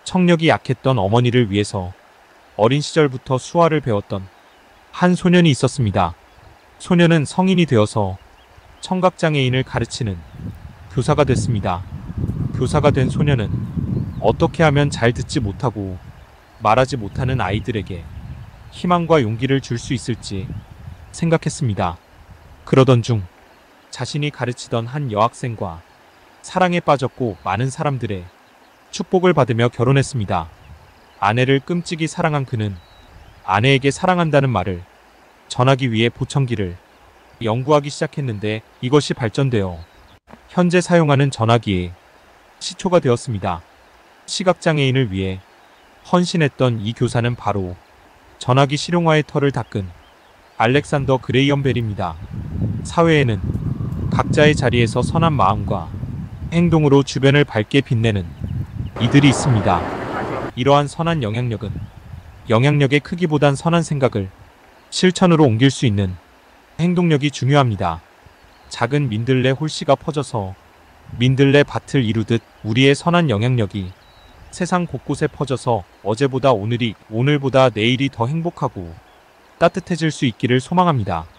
청력이 약했던 어머니를 위해서 어린 시절부터 수화를 배웠던 한 소년이 있었습니다. 소년은 성인이 되어서 청각장애인을 가르치는 교사가 됐습니다. 교사가 된 소년은 어떻게 하면 잘 듣지 못하고 말하지 못하는 아이들에게 희망과 용기를 줄 수 있을지 생각했습니다. 그러던 중 자신이 가르치던 한 여학생과 사랑에 빠졌고 많은 사람들의 축복을 받으며 결혼했습니다. 아내를 끔찍이 사랑한 그는 아내에게 사랑한다는 말을 전하기 위해 보청기를 연구하기 시작했는데 이것이 발전되어 현재 사용하는 전화기의 시초가 되었습니다. 시각장애인을 위해 헌신했던 이 교사는 바로 전화기 실용화의 터를 닦은 알렉산더 그레이엄 벨입니다. 사회에는 각자의 자리에서 선한 마음과 행동으로 주변을 밝게 빛내는 이들이 있습니다. 이러한 선한 영향력은 영향력의 크기보단 선한 생각을 실천으로 옮길 수 있는 행동력이 중요합니다. 작은 민들레 홀씨가 퍼져서 민들레 밭을 이루듯 우리의 선한 영향력이 세상 곳곳에 퍼져서 어제보다 오늘보다 내일이 더 행복하고 따뜻해질 수 있기를 소망합니다.